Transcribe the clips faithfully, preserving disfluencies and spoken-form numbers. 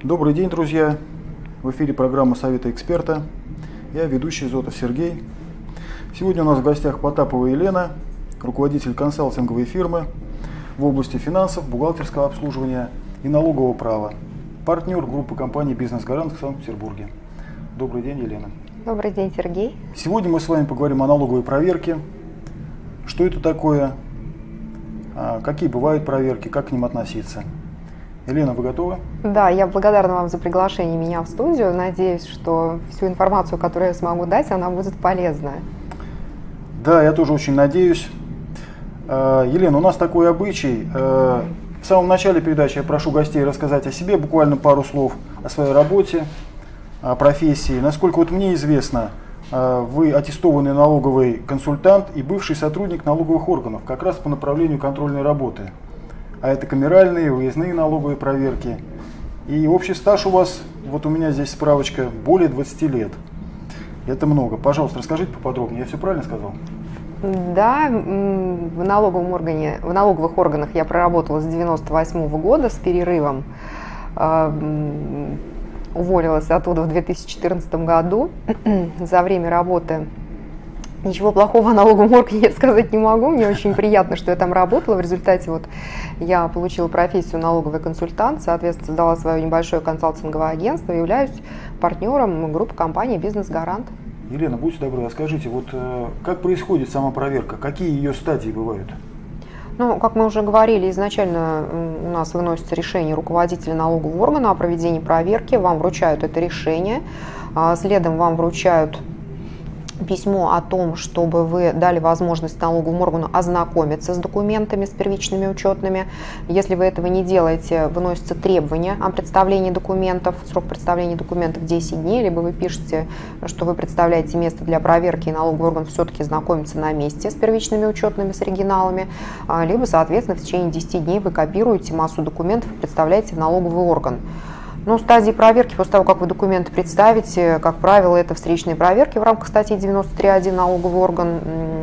Добрый день, друзья! В эфире программа «Советы эксперта». Я ведущий Зотов Сергей. Сегодня у нас в гостях Потапова Елена, руководитель консалтинговой фирмы в области финансов, бухгалтерского обслуживания и налогового права. Партнер группы компаний «Бизнес-Гарант» в Санкт-Петербурге. Добрый день, Елена. Добрый день, Сергей. Сегодня мы с вами поговорим о налоговой проверке. Что это такое? Какие бывают проверки? Как к ним относиться? Елена, вы готовы? Да, я благодарна вам за приглашение меня в студию. Надеюсь, что всю информацию, которую я смогу дать, она будет полезная. Да, я тоже очень надеюсь. Елена, у нас такой обычай. В самом начале передачи я прошу гостей рассказать о себе, буквально пару слов о своей работе, о профессии. Насколько вот мне известно, вы аттестованный налоговый консультант и бывший сотрудник налоговых органов, как раз по направлению контрольной работы. А это камеральные, выездные налоговые проверки. И общий стаж у вас, вот у меня здесь справочка, более двадцати лет. Это много. Пожалуйста, расскажите поподробнее. Я все правильно сказал? Да, в налоговом органе, в налоговых органах я проработала с девяносто восьмого года с перерывом. Уволилась оттуда в две тысячи четырнадцатом году. За время работы ничего плохого о налоговом органе я сказать не могу. Мне очень приятно, что я там работала. В результате вот я получила профессию налоговый консультант, соответственно, создала свое небольшое консалтинговое агентство и являюсь партнером группы компании «Бизнес-Гарант». Елена, будьте добры, расскажите, вот как происходит сама проверка, какие ее стадии бывают? Ну, как мы уже говорили, изначально у нас выносится решение руководителя налогового органа о проведении проверки, вам вручают это решение, следом вам вручают письмо о том, чтобы вы дали возможность налоговому органу ознакомиться с документами, с первичными учетными. Если вы этого не делаете, выносится требование о представлении документов, срок представления документов десять дней, либо вы пишете, что вы представляете место для проверки, и налоговый орган все-таки знакомится на месте с первичными учетными, с оригиналами, либо, соответственно, в течение десяти дней вы копируете массу документов и представляете в налоговый орган. Ну, стадии проверки, после того, как вы документы представите, как правило, это встречные проверки в рамках статьи девяносто три точка один налоговый орган.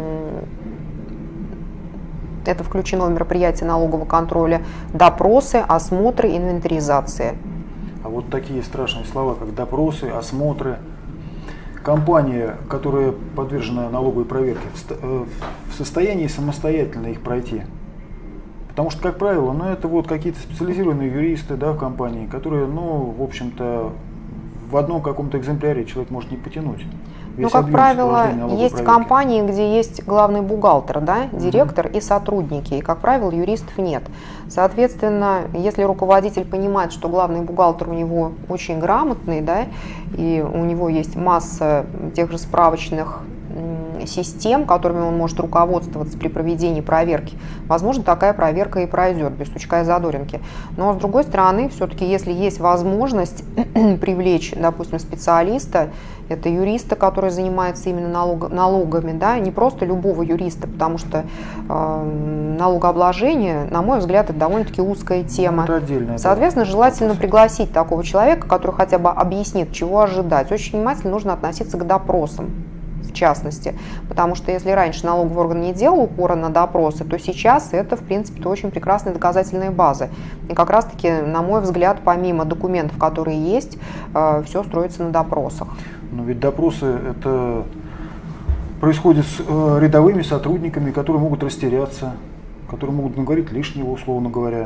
Это включено в мероприятия налогового контроля, допросы, осмотры, инвентаризация. А вот такие страшные слова, как допросы, осмотры. Компания, которая подвержена налоговой проверке, в состоянии самостоятельно их пройти? Потому что, как правило, ну, это вот какие-то специализированные юристы, да, в компании, которые, ну, в общем-то, в одном каком-то экземпляре человек может не потянуть. Ну, как правило, есть проверки. Компании, где есть главный бухгалтер, да, директор uh-huh. и сотрудники, и, как правило, юристов нет. Соответственно, если руководитель понимает, что главный бухгалтер у него очень грамотный, да, и у него есть масса тех же справочных систем, которыми он может руководствоваться при проведении проверки, возможно, такая проверка и пройдет без сучка и задоринки. Но, с другой стороны, все-таки, если есть возможность привлечь, допустим, специалиста, это юриста, который занимается именно налог, налогами, да, не просто любого юриста, потому что э, налогообложение, на мой взгляд, это довольно-таки узкая тема. Это отдельно, Соответственно, да. желательно пригласить такого человека, который хотя бы объяснит, чего ожидать. Очень внимательно нужно относиться к допросам, в частности, потому что если раньше налоговый орган не делал упора на допросы, то сейчас это, в принципе, очень прекрасная доказательная база. И как раз-таки, на мой взгляд, помимо документов, которые есть, все строится на допросах. Но ведь допросы это происходит с рядовыми сотрудниками, которые могут растеряться, которые могут наговорить лишнего, условно говоря.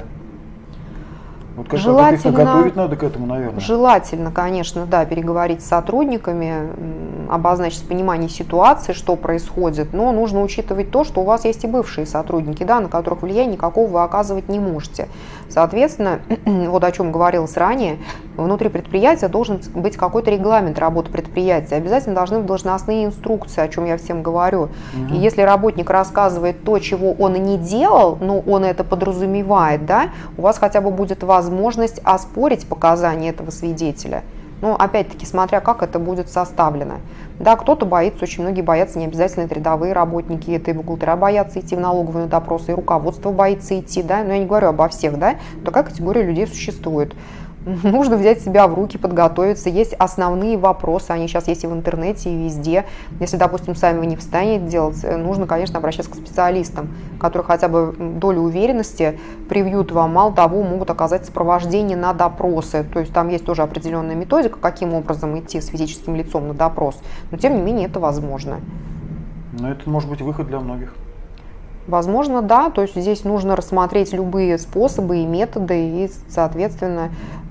Вот как желательно, готовить надо к этому, наверное. Желательно, конечно, да, переговорить с сотрудниками, обозначить понимание ситуации, что происходит, но нужно учитывать то, что у вас есть и бывшие сотрудники, да, на которых влияния никакого вы оказывать не можете. Соответственно, вот о чем говорилось ранее, внутри предприятия должен быть какой-то регламент работы предприятия, обязательно должны быть должностные инструкции, о чем я всем говорю. Угу. И если работник рассказывает то, чего он и не делал, но он это подразумевает, да, у вас хотя бы будет возможность возможность оспорить показания этого свидетеля. Но опять-таки, смотря как это будет составлено. Да, кто-то боится, очень многие боятся, не обязательно это рядовые работники, это и бухгалтера боятся идти в налоговые допросы, и руководство боится идти, да, но я не говорю обо всех, да, такая категория людей существует. нужно взять себя в руки, подготовиться. Есть основные вопросы, они сейчас есть и в интернете, и везде. Если, допустим, сами вы не в состоянии это делать, нужно, конечно, обращаться к специалистам, которые хотя бы долю уверенности привьют вам. Мало того, могут оказать сопровождение на допросы. То есть там есть тоже определенная методика, каким образом идти с физическим лицом на допрос. Но, тем не менее, это возможно. Но это может быть выход для многих. Возможно, да, то есть здесь нужно рассмотреть любые способы и методы, и, соответственно,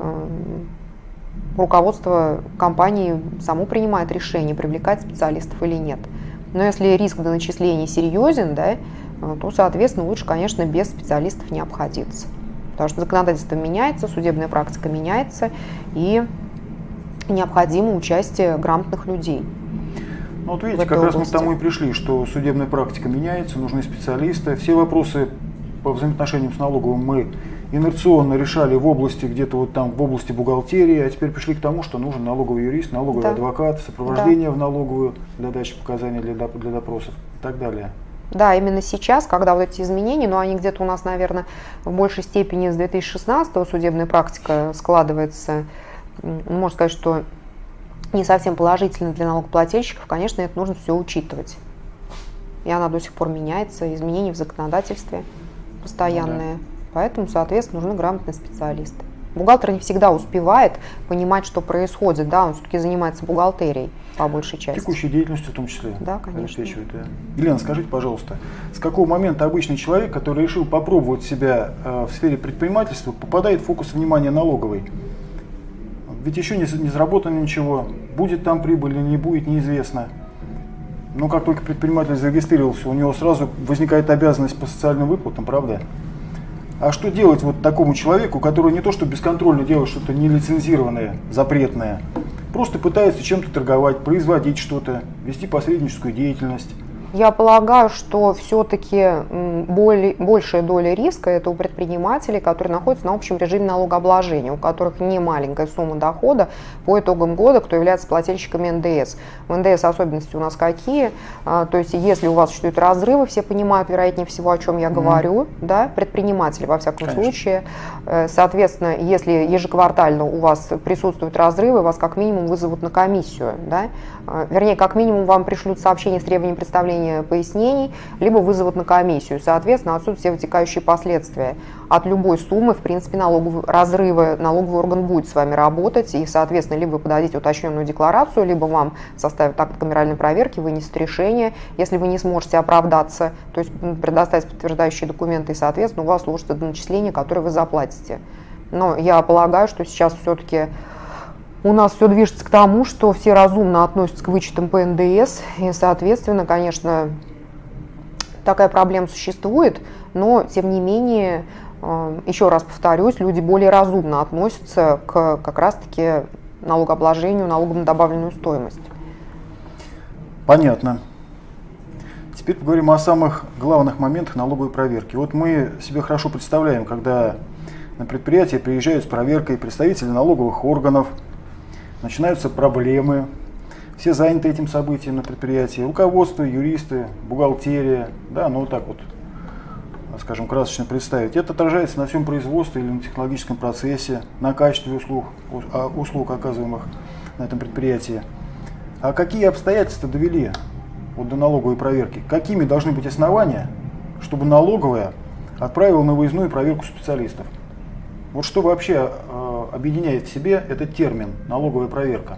руководство компании само принимает решение, привлекать специалистов или нет. Но если риск до начислений серьезен, да, то, соответственно, лучше, конечно, без специалистов не обходиться. Потому что законодательство меняется, судебная практика меняется, и необходимо участие грамотных людей. Ну, вот видите, как раз мы к тому и пришли, что судебная практика меняется, нужны специалисты. Все вопросы по взаимоотношениям с налоговым мы инерционно решали в области, где-то вот там, в области бухгалтерии, а теперь пришли к тому, что нужен налоговый юрист, налоговый да. адвокат, сопровождение да. в налоговую для дачи показаний, для, для допросов и так далее. Да, именно сейчас, когда вот эти изменения, но они где-то у нас, наверное, в большей степени с две тысячи шестнадцатого судебная практика складывается, можно сказать, что не совсем положительно для налогоплательщиков, конечно, это нужно все учитывать. И она до сих пор меняется, изменения в законодательстве постоянные. Ну, да. Поэтому, соответственно, нужны грамотные специалисты. Бухгалтер не всегда успевает понимать, что происходит, да, он все-таки занимается бухгалтерией по большей части. Текущей деятельностью в том числе. Да, конечно. Да. Елена, скажите, пожалуйста, с какого момента обычный человек, который решил попробовать себя э, в сфере предпринимательства, попадает в фокус внимания налоговой? Ведь еще не, не заработано ничего, будет там прибыль или не будет, неизвестно. Но как только предприниматель зарегистрировался, у него сразу возникает обязанность по социальным выплатам, правда? А что делать вот такому человеку, который не то что бесконтрольно делает что-то нелицензированное, запретное, просто пытается чем-то торговать, производить что-то, вести посредническую деятельность? Я полагаю, что все-таки более, большая доля риска это у предпринимателей, которые находятся на общем режиме налогообложения, у которых не маленькая сумма дохода по итогам года, кто является плательщиками эн дэ эс. В эн дэ эс особенности у нас какие? То есть если у вас существуют разрывы, все понимают, вероятнее всего, о чем я говорю, mm. да, предприниматели во всяком Конечно. случае. Соответственно, если ежеквартально у вас присутствуют разрывы, вас как минимум вызовут на комиссию, да? Вернее, как минимум вам пришлют сообщение с требованием представления пояснений, либо вызовут на комиссию. Соответственно, отсюда все вытекающие последствия. От любой суммы, в принципе, налоговый, разрыва налоговый орган будет с вами работать, и, соответственно, либо вы подадите уточненную декларацию, либо вам составят акт камеральной проверки, вынесут решение. Если вы не сможете оправдаться, то есть предоставить подтверждающие документы, и, соответственно, у вас сложится доначисление, которое вы заплатите. Но я полагаю, что сейчас все-таки у нас все движется к тому, что все разумно относятся к вычетам по эн дэ эс, и, соответственно, конечно, такая проблема существует, но, тем не менее, еще раз повторюсь, люди более разумно относятся к как раз-таки налогообложению, налогам на добавленную стоимость. Понятно. Теперь поговорим о самых главных моментах налоговой проверки. Вот мы себе хорошо представляем, когда на предприятие приезжают с проверкой представители налоговых органов, начинаются проблемы, все заняты этим событием на предприятии, руководство, юристы, бухгалтерия, да, ну вот так вот, скажем, красочно представить. Это отражается на всем производстве или на технологическом процессе, на качестве услуг, услуг оказываемых на этом предприятии. А какие обстоятельства довели вот до налоговой проверки? Какими должны быть основания, чтобы налоговая отправила на выездную проверку специалистов? Вот что вообще э, объединяет в себе этот термин «налоговая проверка»?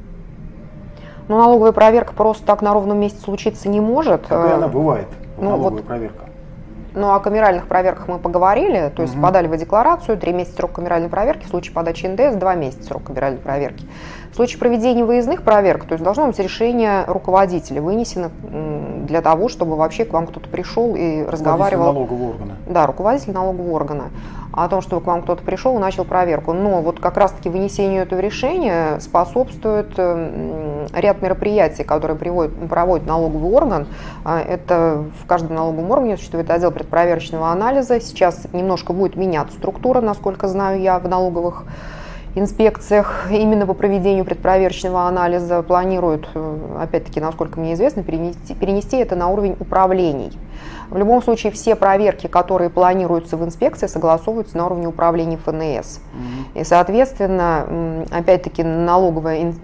Ну, налоговая проверка просто так на ровном месте случиться не может. Какая она бывает, ну, налоговая вот, проверка? Ну, о камеральных проверках мы поговорили, то есть угу. подали вы декларацию, три месяца срок камеральной проверки, в случае подачи эн дэ эс два месяца срок камеральной проверки. В случае проведения выездных проверок, то есть должно быть решение руководителя вынесено для того, чтобы вообще к вам кто-то пришел и разговаривал. Руководитель налогового органа. Да, руководитель налогового органа. О том, чтобы к вам кто-то пришел и начал проверку. Но вот как раз-таки вынесению этого решения способствует ряд мероприятий, которые приводит, проводит налоговый орган. Это в каждом налоговом органе существует отдел предпроверочного анализа. Сейчас немножко будет меняться структура, насколько знаю я, в налоговых инспекциях именно по проведению предпроверочного анализа планируют, опять-таки, насколько мне известно, перенести, перенести это на уровень управлений. В любом случае, все проверки, которые планируются в инспекции, согласовываются на уровне управления эф эн эс. Mm-hmm. И, соответственно, опять-таки, налоговая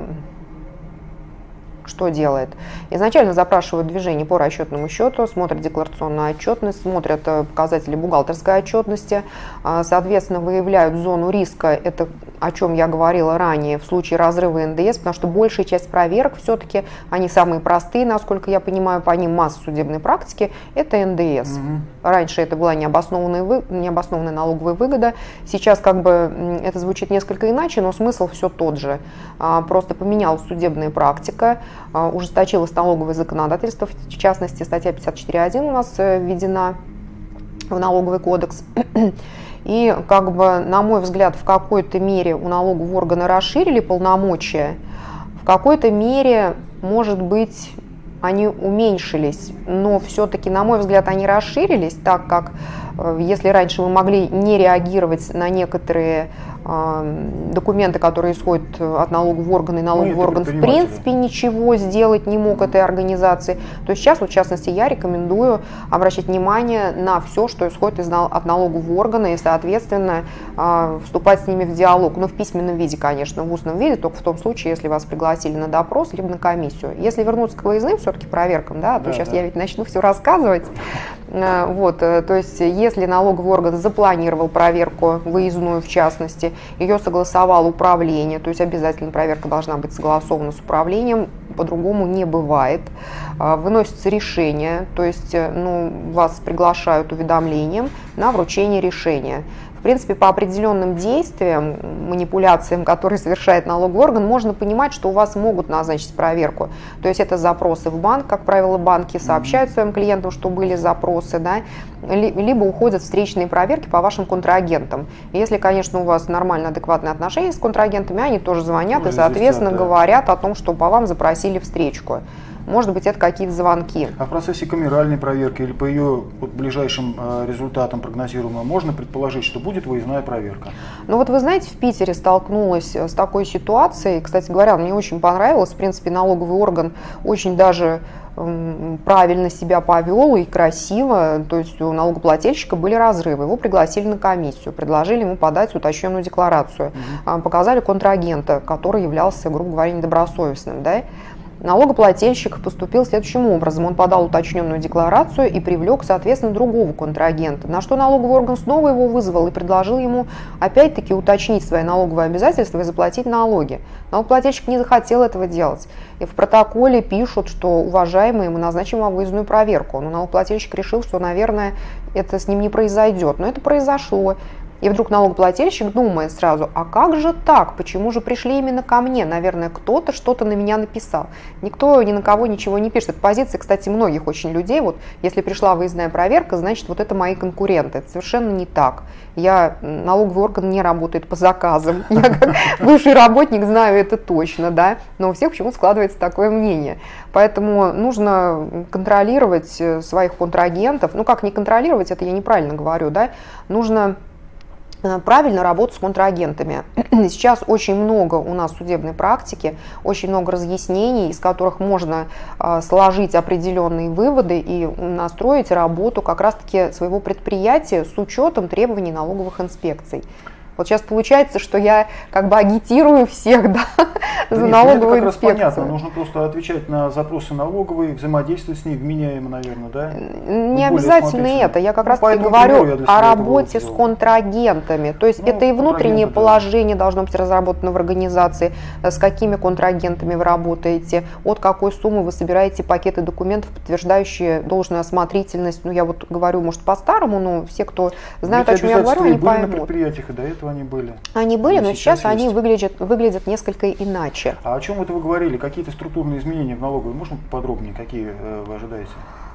что делает? Изначально запрашивают движение по расчетному счету, смотрят декларационную отчетность, смотрят показатели бухгалтерской отчетности, соответственно, выявляют зону риска, это о чем я говорила ранее, в случае разрыва эн дэ эс, потому что большая часть проверок все-таки, они самые простые, насколько я понимаю, по ним масса судебной практики, это эн дэ эс. Угу. Раньше это была необоснованная, вы, необоснованная налоговая выгода, сейчас как бы это звучит несколько иначе, но смысл все тот же. Просто поменялась судебная практика, ужесточилось налоговое законодательство, в частности, статья пятьдесят четыре точка один у нас введена в налоговый кодекс. И, как бы, на мой взгляд, в какой-то мере у налогового органа расширили полномочия, в какой-то мере, может быть, они уменьшились, но все-таки, на мой взгляд, они расширились, так как, если раньше мы могли не реагировать на некоторые э, документы, которые исходят от налогового органа, и налоговый ну, орган в принципе ничего сделать не мог этой организации, то сейчас, вот, в частности, я рекомендую обращать внимание на все, что исходит из, от налогового органа, и, соответственно, э, вступать с ними в диалог, ну, в письменном виде, конечно, в устном виде, только в том случае, если вас пригласили на допрос, либо на комиссию. Если вернуться к выездным все-таки проверкам, да, а то да, сейчас да. я ведь начну все рассказывать, э, вот, э, то есть, если налоговый орган запланировал проверку выездную, в частности, ее согласовало управление, то есть обязательно проверка должна быть согласована с управлением, по-другому не бывает. Выносится решение, то есть ну, вас приглашают уведомлением на вручение решения. В принципе, по определенным действиям, манипуляциям, которые совершает налоговый орган, можно понимать, что у вас могут назначить проверку. То есть это запросы в банк, как правило, банки сообщают своим клиентам, что были запросы, да, либо уходят встречные проверки по вашим контрагентам. Если, конечно, у вас нормально адекватные отношения с контрагентами, они тоже звонят ну, и, соответственно, да. говорят о том, что по вам запросили встречку. Может быть, это какие-то звонки. А в процессе камеральной проверки или по ее вот, ближайшим э, результатам прогнозируемым можно предположить, что будет выездная проверка? Ну вот вы знаете, в Питере столкнулась с такой ситуацией. Кстати говоря, мне очень понравилось. В принципе, налоговый орган очень даже э, правильно себя повел и красиво. То есть у налогоплательщика были разрывы. Его пригласили на комиссию, предложили ему подать уточненную декларацию. Угу. Показали контрагента, который являлся, грубо говоря, недобросовестным. Да? Налогоплательщик поступил следующим образом. Он подал уточненную декларацию и привлек, соответственно, другого контрагента. На что налоговый орган снова его вызвал и предложил ему опять-таки уточнить свои налоговые обязательства и заплатить налоги. Налогоплательщик не захотел этого делать. И в протоколе пишут, что, уважаемые, мы назначим вам выездную проверку. Но налогоплательщик решил, что, наверное, это с ним не произойдет. Но это произошло. И вдруг налогоплательщик думает сразу, а как же так, почему же пришли именно ко мне? Наверное, кто-то что-то на меня написал. Никто ни на кого ничего не пишет. Это позиция, кстати, многих очень людей. Вот если пришла выездная проверка, значит, вот это мои конкуренты. Это совершенно не так. Я, налоговый орган не работает по заказам. Я как бывший работник знаю это точно, да. Но у всех почему-то складывается такое мнение. Поэтому нужно контролировать своих контрагентов. Ну, как не контролировать, это я неправильно говорю, да. Нужно правильно работать с контрагентами. Сейчас очень много у нас судебной практики, очень много разъяснений, из которых можно сложить определенные выводы и настроить работу как раз-таки своего предприятия с учетом требований налоговых инспекций. Вот сейчас получается, что я как бы агитирую всех, да, да за нет, налоговую это как инспекцию. Раз понятно, нужно просто отвечать на запросы налоговые, взаимодействовать с ней вменяемо, наверное, да? Не обязательно это, я как ну, раз таки говорю о работе с контрагентами, то есть ну, это и внутреннее положение да. должно быть разработано в организации, с какими контрагентами вы работаете, от какой суммы вы собираете пакеты документов, подтверждающие должную осмотрительность. Ну я вот говорю, может, по-старому, но все, кто знают, ведь о чем я говорю, они поймут. На предприятиях и до этого они были. Они были, но сейчас, сейчас они выглядят, выглядят несколько иначе. А о чем это вы говорили? Какие-то структурные изменения в налоговой? Можно подробнее, какие э, вы ожидаете?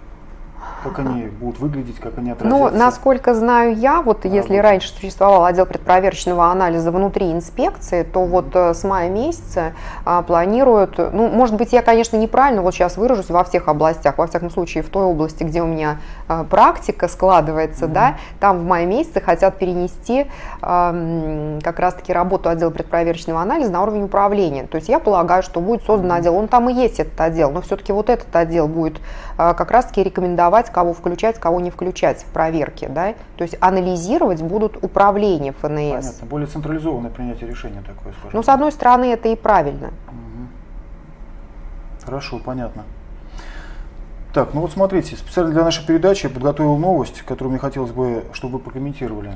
Как они будут выглядеть, как они отразятся? Ну, насколько знаю я, вот а, если вот. раньше существовал отдел предпроверочного анализа внутри инспекции, то вот с мая месяца а, планируют, ну, может быть, я, конечно, неправильно вот сейчас выражусь во всех областях, во всяком случае, в той области, где у меня а, практика складывается, mm-hmm. да, там в мае месяце хотят перенести а, как раз-таки работу отдела предпроверочного анализа на уровень управления. То есть я полагаю, что будет создан отдел, он там и есть этот отдел, но все-таки вот этот отдел будет а, как раз-таки рекомендовать выбирать, кого включать, кого не включать в проверке. Да? То есть анализировать будут управления эф эн эс. Понятно. Более централизованное принятие решения такое, скажем. Ну, с одной стороны, это и правильно. Угу. Хорошо, понятно. Так, ну вот смотрите, специально для нашей передачи я подготовил новость, которую мне хотелось бы, чтобы вы прокомментировали.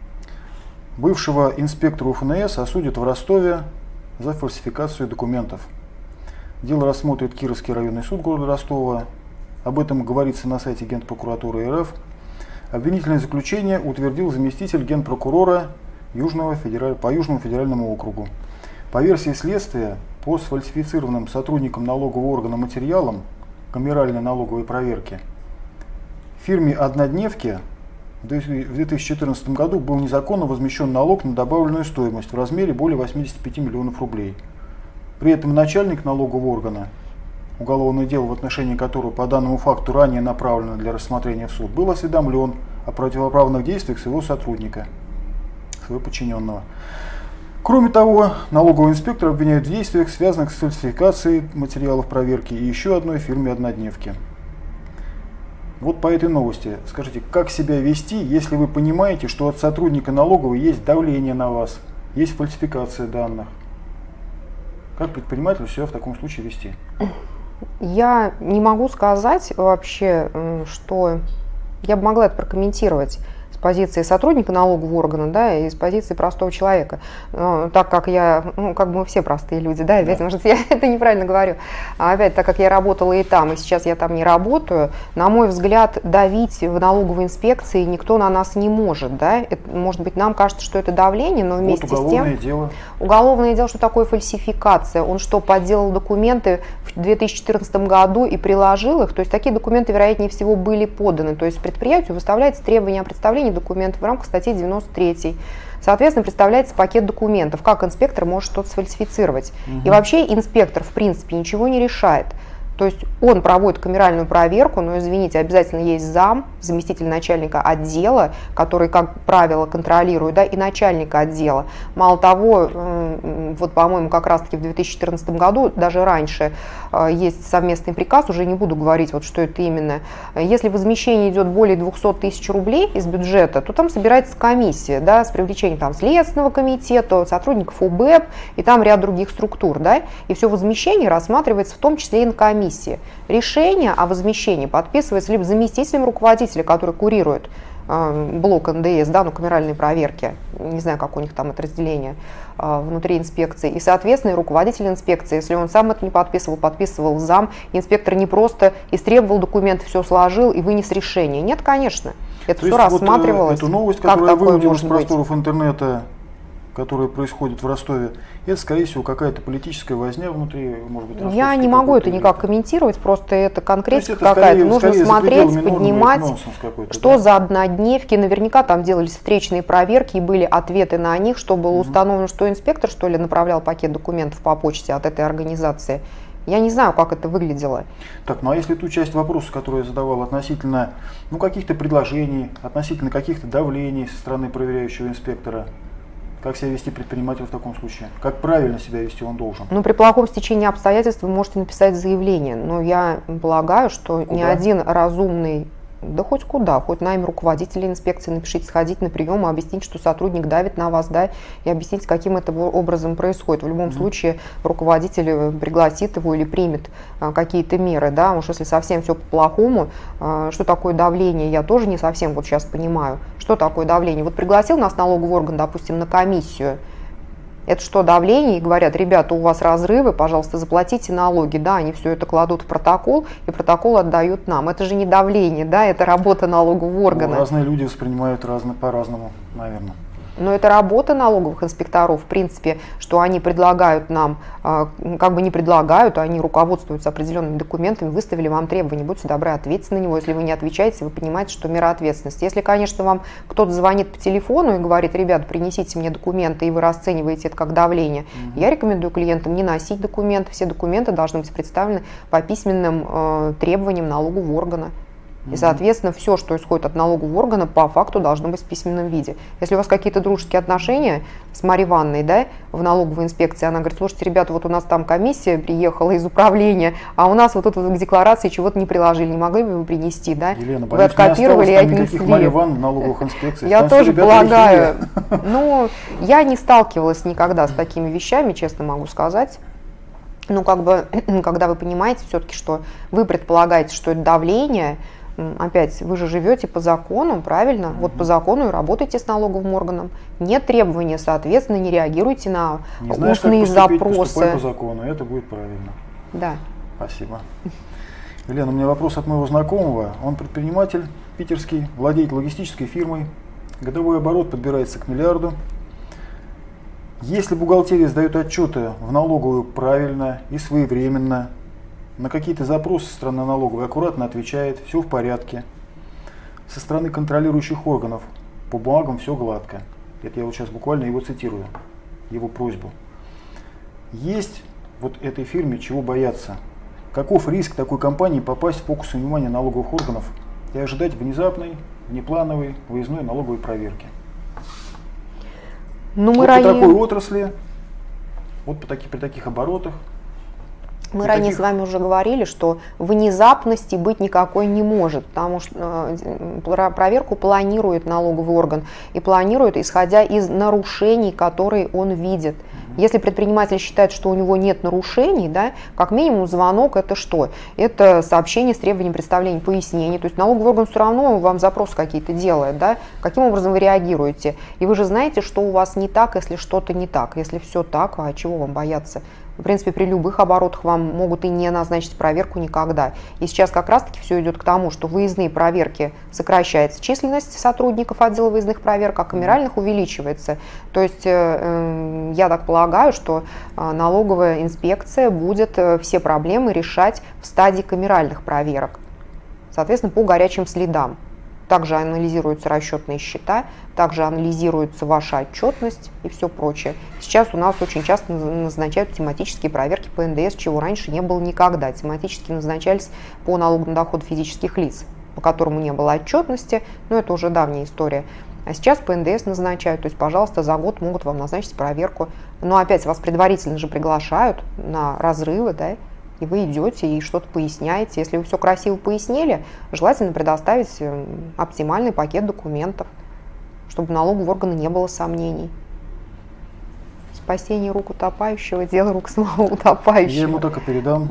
Бывшего инспектора эф эн эс осудят в Ростове за фальсификацию документов. Дело рассмотрит Кировский районный суд города Ростова. Об этом говорится на сайте Генпрокуратуры эр эф. Обвинительное заключение утвердил заместитель генпрокурора Южного федераль... по Южному федеральному округу. По версии следствия, по сфальсифицированным сотрудникам налогового органа материалам камеральной налоговой проверки фирме «Однодневки» в две тысячи четырнадцатом году был незаконно возмещен налог на добавленную стоимость в размере более восьмидесяти пяти миллионов рублей. При этом начальник налогового органа, уголовное дело в отношении которого по данному факту ранее направлено для рассмотрения в суд, был осведомлен о противоправных действиях своего сотрудника, своего подчиненного. Кроме того, налогового инспектора обвиняют в действиях, связанных с фальсификацией материалов проверки и еще одной фирме «Однодневки». Вот по этой новости скажите, как себя вести, если вы понимаете, что от сотрудника налоговой есть давление на вас, есть фальсификация данных? Как предпринимателю себя в таком случае вести? Я не могу сказать вообще, что я бы могла это прокомментировать с позиции сотрудника налогового органа, да, и с позиции простого человека. Но, так как я, ну, как бы мы все простые люди, да, опять, да. Может, я это неправильно говорю. А опять, так как я работала и там, и сейчас я там не работаю, на мой взгляд, давить в налоговой инспекции никто на нас не может, да. Это, может быть, нам кажется, что это давление, но вместе вот с тем... дело. Уголовное дело, что такое фальсификация? Он что, подделал документы в две тысячи четырнадцатом году и приложил их? То есть такие документы, вероятнее всего, были поданы. То есть предприятию выставляется требование о представлении документов в рамках статьи девяносто третьей. Соответственно, представляется пакет документов, как инспектор может что-то сфальсифицировать. Угу. И вообще инспектор, в принципе, ничего не решает. То есть он проводит камеральную проверку, но, извините, обязательно есть зам, заместитель начальника отдела, который, как правило, контролирует, да, и начальника отдела. Мало того, вот, по-моему, как раз-таки в две тысячи четырнадцатом году, даже раньше, есть совместный приказ, уже не буду говорить, вот что это именно. Если возмещение идет более двухсот тысяч рублей из бюджета, то там собирается комиссия, да, с привлечением там Следственного комитета, сотрудников о бэ э пэ и там ряд других структур, да, и все возмещение рассматривается в том числе и на комиссии. Решение о возмещении подписывается либо заместителем руководителя, который курирует э, блок эн дэ эс, да, ну, камеральной проверки, не знаю, как у них там это разделение э, внутри инспекции, и, соответственно, и руководитель инспекции. Если он сам это не подписывал, подписывал зам, инспектор не просто истребовал документы, все сложил и вынес решение. Нет, конечно, это все рассматривалось. Вот, эту новость, которую я выудил из просторов интернета, которая происходит в Ростове, это, скорее всего, какая-то политическая возня внутри, может быть. Я не могу это никак комментировать, просто это конкретика какая-то. Нужно смотреть, поднимать, что да? за однодневки. Наверняка там делались встречные проверки и были ответы на них, что было угу. установлено, что инспектор, что ли, направлял пакет документов по почте от этой организации. Я не знаю, как это выглядело. Так, ну а если ту часть вопроса, которую я задавал относительно ну, каких-то предложений, относительно каких-то давлений со стороны проверяющего инспектора, как себя вести предпринимателю в таком случае? Как правильно себя вести он должен? Ну, при плохом стечении обстоятельств вы можете написать заявление. Но я полагаю, что куда? Ни один разумный, да хоть куда, хоть на имя руководителя инспекции напишите, сходить на прием и объяснить, что сотрудник давит на вас, да, и объяснить, каким это образом происходит. В любом mm-hmm. случае руководитель пригласит его или примет а, какие-то меры, да, уж если совсем все по-плохому, а, что такое давление, я тоже не совсем вот сейчас понимаю. Что такое давление? Вот пригласил нас налоговый орган, допустим, на комиссию. Это что, давление? И говорят, ребята, у вас разрывы, пожалуйста, заплатите налоги. Да, они все это кладут в протокол, и протокол отдают нам. Это же не давление, да, это работа налогового органа. Ну, разные люди воспринимают разно, по-разному, наверное. Но это работа налоговых инспекторов, в принципе, что они предлагают нам, как бы не предлагают, они руководствуются определенными документами, выставили вам требования, будьте добры, ответьте на него. Если вы не отвечаете, вы понимаете, что мера ответственности. Если, конечно, вам кто-то звонит по телефону и говорит, ребят, принесите мне документы, и вы расцениваете это как давление, mm-hmm. я рекомендую клиентам не носить документы. Все документы должны быть представлены по письменным э, требованиям налогового органа. И, соответственно, все, что исходит от налогового органа, по факту должно быть в письменном виде. Если у вас какие-то дружеские отношения с Марьей Ивановной, да, в налоговой инспекции, она говорит: слушайте, ребята, вот у нас там комиссия приехала из управления, а у нас вот тут вот к декларации чего-то не приложили, не могли бы вы принести, да? Елена, вы откопировали и отнесли. Марьи Ивановны в налоговых инспекциях. Я тоже полагаю. Ну, я не сталкивалась никогда с такими вещами, честно могу сказать. Ну, как бы, когда вы понимаете все-таки, что вы предполагаете, что это давление, опять, вы же живете по закону, правильно? Mm-hmm. Вот по закону и работаете с налоговым органом. Нет требования, соответственно, не реагируйте на не знаешь, устные как поступить, запросы. Поступай по закону, это будет правильно. Да. Спасибо. Елена, у меня вопрос от моего знакомого. Он предприниматель питерский, владеет логистической фирмой. Годовой оборот подбирается к миллиарду. Если бухгалтерия сдает отчеты в налоговую правильно и своевременно, на какие-то запросы со стороны налоговой аккуратно отвечает, все в порядке. Со стороны контролирующих органов по бумагам все гладко. Это я вот сейчас буквально его цитирую, его просьбу. Есть вот этой фирме чего бояться? Каков риск такой компании попасть в фокус внимания налоговых органов и ожидать внезапной, внеплановой, выездной налоговой проверки? Ну, мы вот ранее... по такой отрасли, вот по таки, при таких оборотах. Мы ранее таких... с вами уже говорили, что внезапности быть никакой не может, потому что э, проверку планирует налоговый орган и планирует, исходя из нарушений, которые он видит. Если предприниматель считает, что у него нет нарушений, да, как минимум звонок — это что? Это сообщение с требованием представления пояснений. То есть налоговый орган все равно вам запросы какие-то делает, да? Каким образом вы реагируете. И вы же знаете, что у вас не так, если что-то не так. Если все так, а чего вам бояться? В принципе, при любых оборотах вам могут и не назначить проверку никогда. И сейчас как раз-таки все идет к тому, что выездные проверки сокращается численность сотрудников отдела выездных проверок, а камеральных увеличивается. То есть э, я так полагаю, что э, налоговая инспекция будет э, все проблемы решать в стадии камеральных проверок, соответственно, по горячим следам. Также анализируются расчетные счета, также анализируется ваша отчетность и все прочее. Сейчас у нас очень часто назначают тематические проверки по эн дэ эс, чего раньше не было никогда. Тематически назначались по налогу на доход физических лиц, по которому не было отчетности, но это уже давняя история. А сейчас по эн дэ эс назначают, то есть, пожалуйста, за год могут вам назначить проверку. Но опять вас предварительно же приглашают на разрывы, да, и вы идете и что-то поясняете. Если вы все красиво пояснили, желательно предоставить оптимальный пакет документов, чтобы у налогового органа не было сомнений. Спасение рук утопающего — дело рук самого утопающего. Я ему так и передам.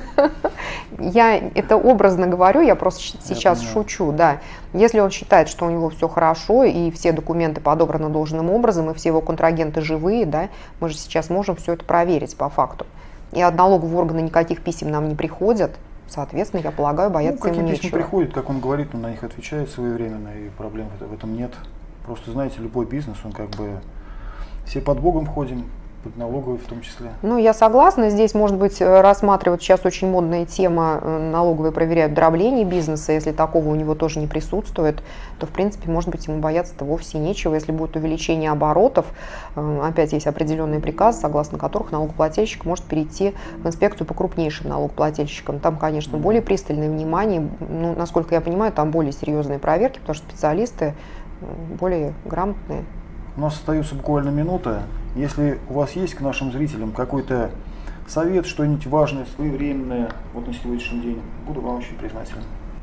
Я это образно говорю, я просто сейчас я шучу, да. Если он считает, что у него все хорошо и все документы подобраны должным образом, и все его контрагенты живые, да, мы же сейчас можем все это проверить по факту. И от налогового органа никаких писем нам не приходят, соответственно, я полагаю, бояться ну, ему нечего. Какие письма приходят, как он говорит, он на них отвечает своевременно, и проблем в этом нет. Просто, знаете, любой бизнес, он как бы, все под Богом ходим, под налоговой в том числе. Ну, я согласна, здесь, может быть, рассматривать сейчас очень модная тема, налоговые проверяют дробление бизнеса, если такого у него тоже не присутствует, то, в принципе, может быть, ему бояться-то вовсе нечего. Если будет увеличение оборотов, опять есть определенные приказы, согласно которых налогоплательщик может перейти в инспекцию по крупнейшим налогоплательщикам. Там, конечно, более пристальное внимание, ну, насколько я понимаю, там более серьезные проверки, потому что специалисты более грамотные. У нас остается буквально минута. Если у вас есть к нашим зрителям какой-то совет, что-нибудь важное, своевременное вот на сегодняшний день, буду вам очень признателен.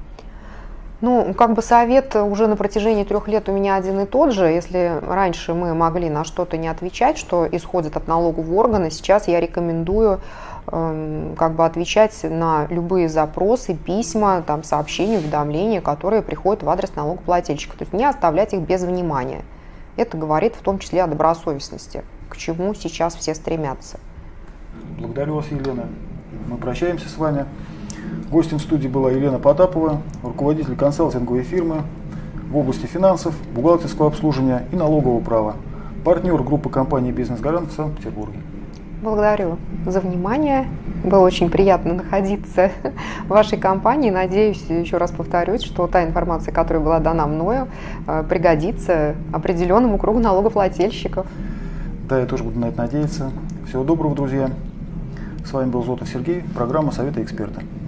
Ну, как бы совет уже на протяжении трех лет у меня один и тот же. Если раньше мы могли на что-то не отвечать, что исходит от налогового органа, сейчас я рекомендую э, как бы отвечать на любые запросы, письма, там, сообщения, уведомления, которые приходят в адрес налогоплательщика. То есть не оставлять их без внимания. Это говорит в том числе о добросовестности, к чему сейчас все стремятся. Благодарю вас, Елена. Мы прощаемся с вами. Гостем студии была Елена Потапова, руководитель консалтинговой фирмы в области финансов, бухгалтерского обслуживания и налогового права. Партнер группы компании «Бизнес-Гарант» в Санкт-Петербурге. Благодарю за внимание. Было очень приятно находиться в вашей компании. Надеюсь, еще раз повторюсь, что та информация, которая была дана мною, пригодится определенному кругу налогоплательщиков. Да, я тоже буду на это надеяться. Всего доброго, друзья. С вами был Зотов Сергей, программа «Советы эксперта».